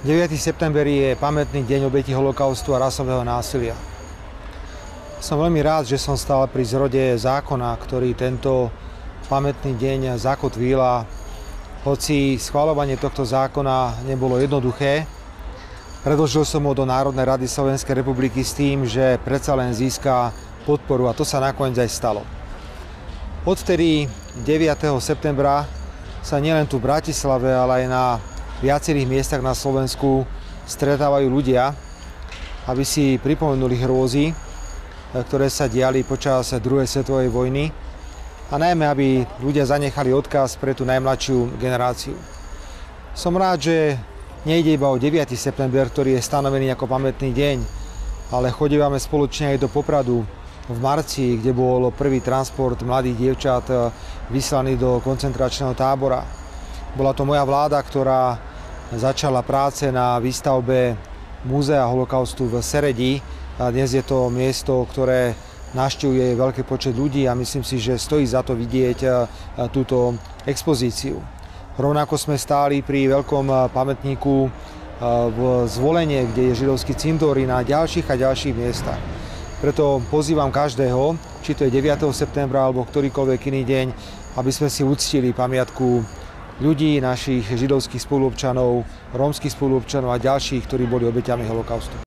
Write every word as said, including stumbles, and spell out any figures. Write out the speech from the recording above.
deviateho september je pamätný deň obetí holokaustu a rasového násilia. Som veľmi rád, že som stál pri zrode zákona, ktorý tento pamätný deň zakotvil, a hoci schvaľovanie tohto zákona nebolo jednoduché, predložil som ho do Národnej rady Slovenskej republiky s tým, že predsa len získa podporu, a to sa nakoniec aj stalo. Odvtedy deviateho septembra sa nielen tu v Bratislave, ale aj na viacerých miestach na Slovensku stretávajú ľudia, aby si pripomenuli hrôzy, ktoré sa diali počas druhej svetovej vojny, a najmä, aby ľudia zanechali odkaz pre tú najmladšiu generáciu. Som rád, že nejde iba o deviateho september, ktorý je stanovený ako pamätný deň, ale chodívame spoločne aj do Popradu v marci, kde bol prvý transport mladých dievčat vyslaný do koncentračného tábora. Bola to moja vláda, ktorá začala práce na výstavbe Múzea holokaustu v Seredi. A dnes je to miesto, ktoré navštevuje veľký počet ľudí, a myslím si, že stojí za to vidieť túto expozíciu. Rovnako sme stáli pri veľkom pamätníku v Zvolenie, kde je židovský cintorín, na ďalších a ďalších miestach. Preto pozývam každého, či to je deviateho septembra alebo ktorýkoľvek iný deň, aby sme si uctili pamiatku ľudí, našich židovských spoluobčanov, rómskych spoluobčanov a ďalších, ktorí boli obeťami holokaustu.